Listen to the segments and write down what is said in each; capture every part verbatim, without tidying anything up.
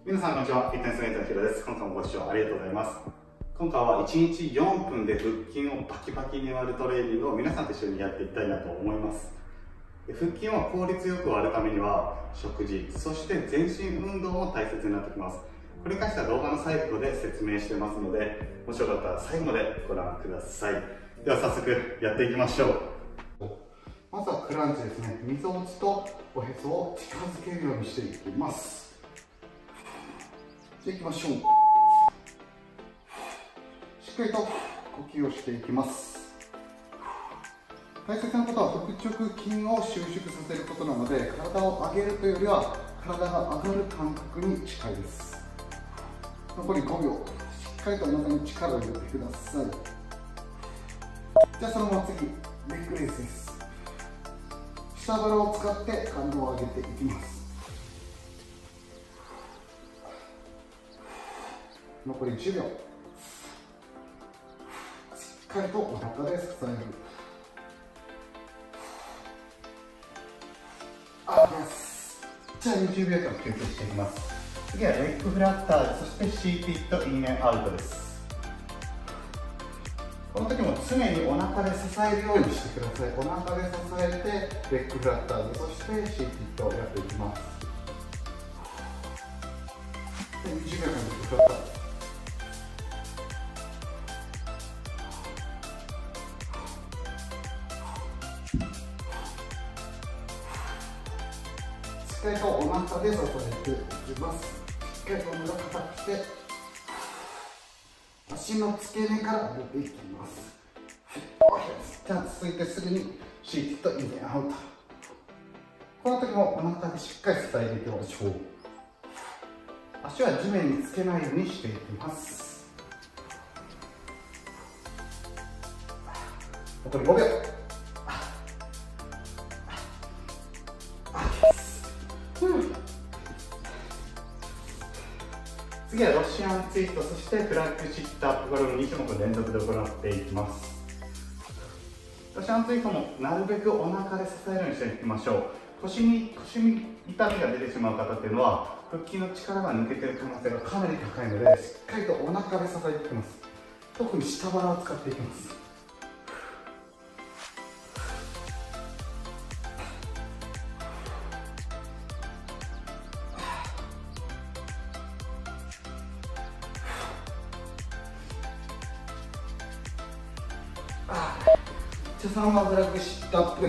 皆さんこんにちは、フィットネスメントのヒロです。今回もご視聴ありがとうございます。今回はいちにちよんぷんで腹筋をバキバキに割るトレーニングを皆さんと一緒にやっていきたいなと思います。腹筋を効率よく割るためには食事、そして全身運動も大切になってきます。これに関しては動画の最後で説明してますので、もしよかったら最後までご覧ください。では早速やっていきましょう。まずはクランチですね。みぞおちとおへそを近づけるようにしていきます。じゃあいきましょう。しっかりと呼吸をしていきます。大切なことは腹直筋を収縮させることなので、体を上げるというよりは体が上がる感覚に近いです。残りごびょう、しっかりとお腹に力を入れてください。じゃあそのまま次、レッグレースです。下腹を使って体を上げていきます。残りじゅうびょう、しっかりとお腹で支える。あ、です。じゃあにじゅうびょうかん休憩していきます。次はレッグフラッター、そしてシーティットインエンアウトです。この時も常にお腹で支えるようにしてください。お腹で支えてレッグフラッターで、そしてシーティットをやっていきます。でにじゅうびょうかんレッグフラッター。しっかりとお腹で支えていきます。しっかりとお腹硬くして足の付け根から上げていきます。じゃあ続いてすぐにシーティットインエンアウト。この時もお腹でしっかり支えていきましょう。足は地面につけないようにしていきます。残りごびょう。次はロシアンツイスト、そしてフラッグシットアップ、これをにしゅもく連続で行っていきます。ロシアンツイストもなるべくお腹で支えるようにしていきましょう。腰に腰に痛みが出てしまう方っていうのは腹筋の力が抜けている可能性がかなり高いので、しっかりとお腹で支えていきます。特に下腹を使っていきます。じゃあそのままフラッグシットアップです。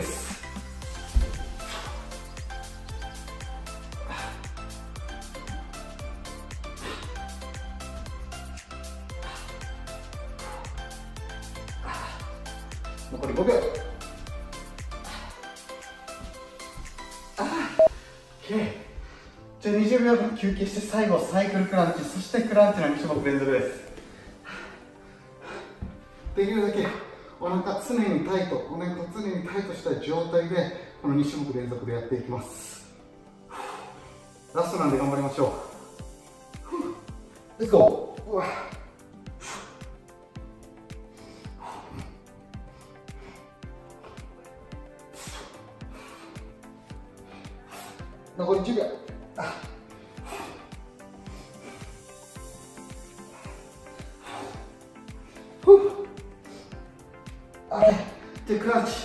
残りごびょう。OK。じゃあにじゅうびょうかん休憩して最後サイクルクランチ、そしてクランチのにしゅもく連続です。できるだけお腹常にタイト、お腹常にタイトした状態でこのにしゅもく連続でやっていきます。ラストなんで頑張りましょう。レッツゴー。うわ、残りじゅうびょう。あれでクランチ。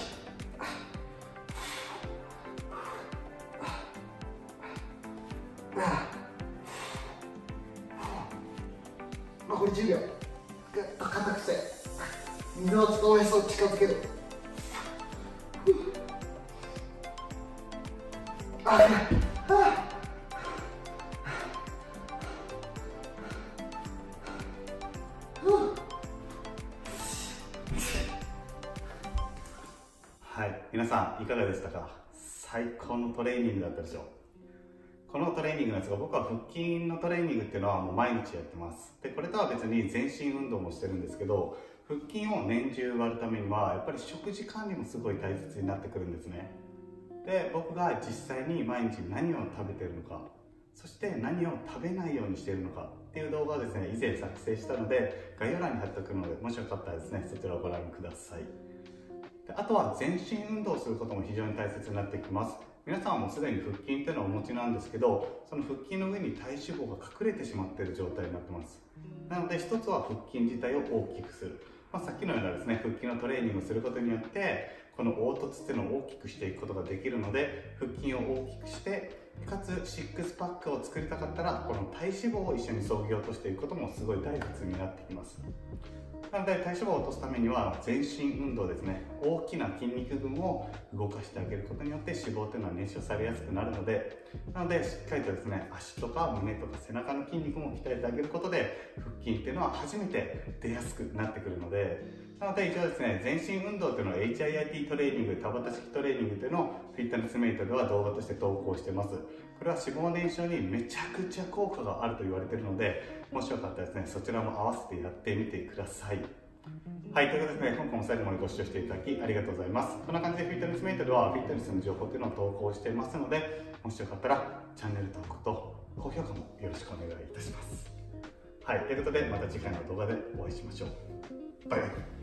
残りじゅうびょう。ぐっと硬くしてみぞおちとおへそを近づける。あれ、はい、皆さんいかがでしたか？最高のトレーニングだったでしょう。このトレーニングなんですが、僕は腹筋のトレーニングっていうのはもう毎日やってます。で、これとは別に全身運動もしてるんですけど、腹筋を年中割るためにはやっぱり食事管理もすごい大切になってくるんですね。で、僕が実際に毎日何を食べてるのか、そして何を食べないようにしているのかっていう動画をですね、以前作成したので概要欄に貼っておくので、もしよかったらですね、そちらをご覧ください。で、あとは全身運動をすることも非常に大切になってきます。 皆さんはもうすでに腹筋っていうのをお持ちなんですけど、その腹筋の上に体脂肪が隠れてしまっている状態になってます。なので一つは腹筋自体を大きくする、まあ、さっきのようなですね腹筋のトレーニングをすることによってこの凹凸っていうのを大きくしていくことができるので、腹筋を大きくしてかつシックスパックを作りたかったらこの体脂肪を一緒に削ぎ落としていくこともすごい大切になってきます。なので体脂肪を落とすためには全身運動ですね、大きな筋肉群を動かしてあげることによって脂肪というのは燃焼されやすくなるので、なのでしっかりとですね足とか胸とか背中の筋肉も鍛えてあげることで腹筋っていうのは初めて出やすくなってくるので、なので一応ですね全身運動というのを エイチアイアイティー トレーニング、田畑式トレーニングというのをフィットネスメイトでは動画として投稿してます。これは脂肪燃焼にめちゃくちゃ効果があると言われているので、もしよかったらですねそちらも合わせてやってみてください。はい、ということでですね、今回も最後までご視聴していただきありがとうございます。こんな感じでフィットネスメイトではフィットネスの情報というのを投稿していますので、もしよかったらチャンネル登録と高評価もよろしくお願いいたします。はい、ということでまた次回の動画でお会いしましょう。バイバイ。